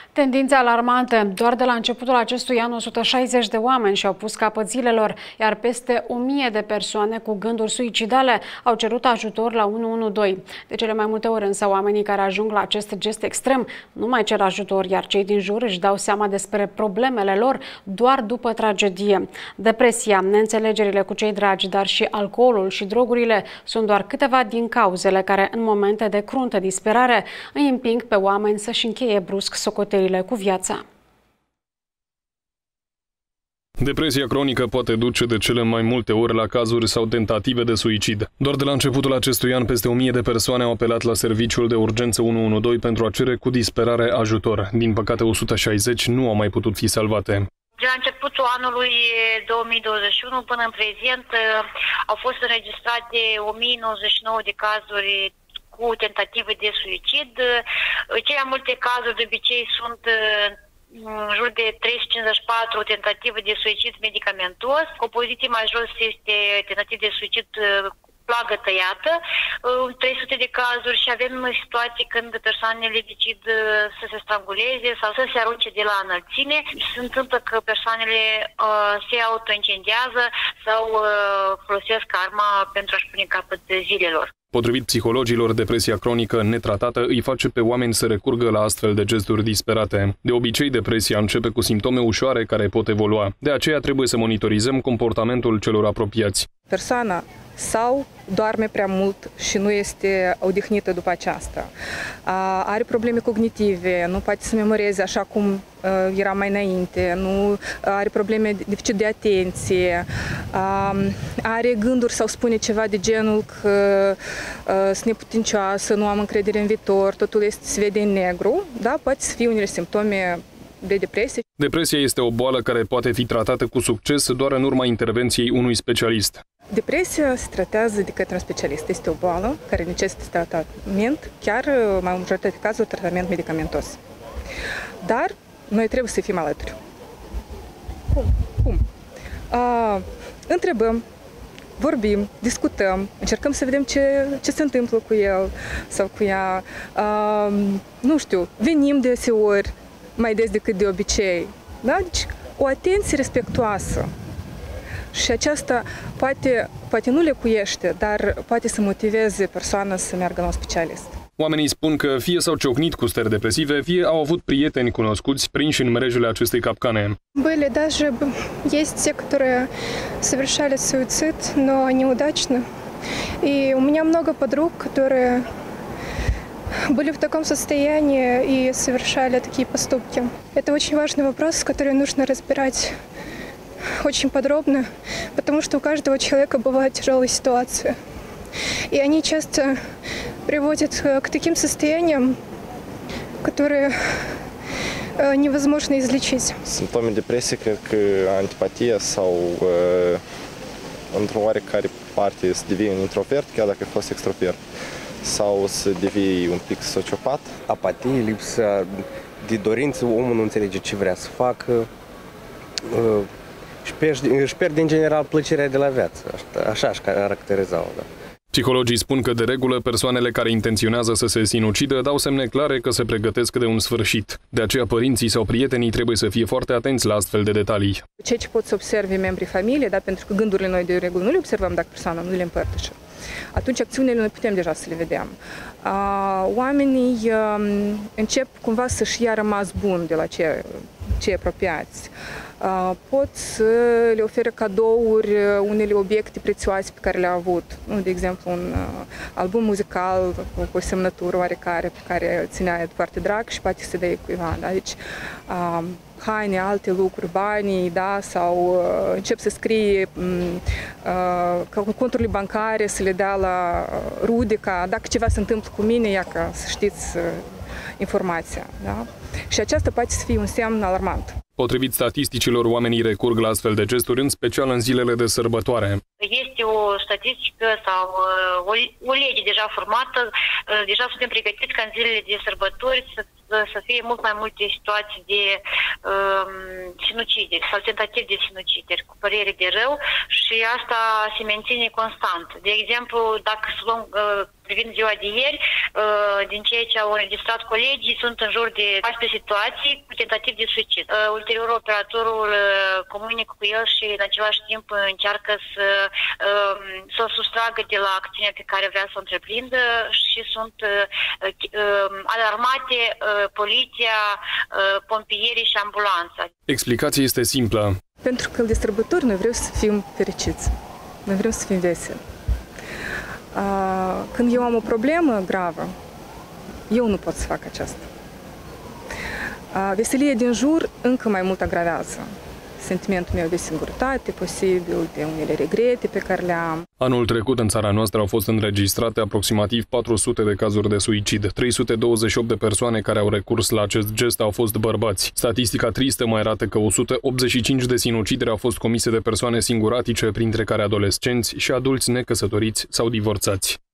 Tendințe alarmante. Doar de la începutul acestui an, 160 de oameni și-au pus capăt zilelor, iar peste 1000 de persoane cu gânduri suicidale au cerut ajutor la 112. De cele mai multe ori însă, oamenii care ajung la acest gest extrem nu mai cer ajutor, iar cei din jur își dau seama despre problemele lor doar după tragedie. Depresia, neînțelegerile cu cei dragi, dar și alcoolul și drogurile sunt doar câteva din cauzele care, în momente de cruntă disperare, îi împing pe oameni să-și încheie brusc socotelile cu viața. Depresia cronică poate duce de cele mai multe ori la cazuri sau tentative de suicid. Doar de la începutul acestui an, peste 1000 de persoane au apelat la serviciul de urgență 112 pentru a cere cu disperare ajutor. Din păcate, 160 nu au mai putut fi salvate. De la începutul anului 2021 până în prezent au fost înregistrate 1099 de cazuri cu tentative de suicid. Cele mai multe cazuri de obicei sunt în jur de 354 tentative de suicid medicamentos. O poziție mai jos este tentative de suicid plagă tăiată, 300 de cazuri, și avem situații când persoanele decid să se stranguleze sau să se arunce de la înălțime. Se întâmplă că persoanele se autoincendiază sau folosesc arma pentru a-și pune capăt zilelor. Potrivit psihologilor, depresia cronică netratată îi face pe oameni să recurgă la astfel de gesturi disperate. De obicei, depresia începe cu simptome ușoare care pot evolua. De aceea trebuie să monitorizăm comportamentul celor apropiați. Persoana sau doarme prea mult și nu este odihnită după aceasta, are probleme cognitive, nu poate să memoreze așa cum era mai înainte, nu are probleme de deficit de atenție, are gânduri sau spune ceva de genul că sunt neputincioasă, nu am încredere în viitor, totul se vede în negru, da? Poate să fie unele simptome de depresie. Depresia este o boală care poate fi tratată cu succes doar în urma intervenției unui specialist. Depresia se tratează de către un specialist. Este o boală care necesită tratament, chiar mai majoritatea cazurilor tratament medicamentos. Dar noi trebuie să fim alături. Cum? Întrebăm, vorbim, discutăm, încercăm să vedem ce se întâmplă cu el sau cu ea. Nu știu, venim deseori, mai des decât de obicei. Da? Deci, o atenție respectuoasă. Și aceasta poate nu lecuiește, dar poate să motiveze persoana să meargă la un specialist. Oamenii spun că fie s-au ciocnit cu stări depresive, fie au avut prieteni cunoscuți prinși în mrejele acestei capcane. Были даже есть те, которые совершали суицид, но неудачно. И у меня много подруг, которые были в таком состоянии и совершали такие поступки. Это очень важный вопрос, который нужно разбирать очень подробно, потому что у каждого человека бывают тяжелые ситуации. И они часто приводят к таким состояниям, которые невозможно излечить. Simptome depresie, cred că antipatia sau într-o oarecare parte să devii un introvert, chiar dacă ai fost extrovert, sau să devii un pic sociopat. Apatie, lipsa de dorință, omul nu înțelege ce vrea să facă, își pierde în general plăcerea de la viață. Așa aș caracteriza-o. Da. Psihologii spun că, de regulă, persoanele care intenționează să se sinucidă dau semne clare că se pregătesc de un sfârșit. De aceea, părinții sau prietenii trebuie să fie foarte atenți la astfel de detalii. Ceea ce pot să observe membrii familiei, da? Pentru că gândurile noi de regulă nu le observăm dacă persoana nu le împărtășă. Atunci acțiunile noi putem deja să le vedem. Oamenii încep cumva să-și ia rămas bun de la cei apropiați. Pot să le ofere cadouri unele obiecte prețioase pe care le-au avut. De exemplu, un album muzical cu o semnătură oarecare pe care ținea foarte drag și poate să dea cuiva. Da? Deci, haine, alte lucruri, banii, da? Sau încep să scrie conturile bancare, să le dea la rude, ca dacă ceva se întâmplă cu mine, ia ca să știți informația. Da? Și aceasta poate să fie un semn alarmant. Potrivit statisticilor, oamenii recurg la astfel de gesturi, în special în zilele de sărbătoare. Este o statistică sau o lege deja formată, deja suntem pregătiți ca în zilele de sărbători să fie mult mai multe situații de sinucideri sau tentative de sinucideri cu părere de rău, și asta se menține constant. De exemplu, dacă să luăm Privind ziua de ieri, din ceea ce au înregistrat colegii, sunt în jur de 14 situații cu tentativ de suicid. Ulterior, operatorul comunică cu el și în același timp încearcă să o sustragă de la acțiunea pe care vrea să o întreprindă și sunt alarmate poliția, pompierii și ambulanța. Explicația este simplă. Pentru că distribuitori noi vrem să fim fericiți, noi vrem să fim veseli. Când eu am o problemă gravă, eu nu pot să fac aceasta. Veselia din jur încă mai mult agravează sentimentul meu de singurătate, posibil, de unele regrete pe care le am. Anul trecut în țara noastră au fost înregistrate aproximativ 400 de cazuri de suicid. 328 de persoane care au recurs la acest gest au fost bărbați. Statistica tristă mai arată că 185 de sinucideri au fost comise de persoane singuratice, printre care adolescenți și adulți necăsătoriți sau divorțați.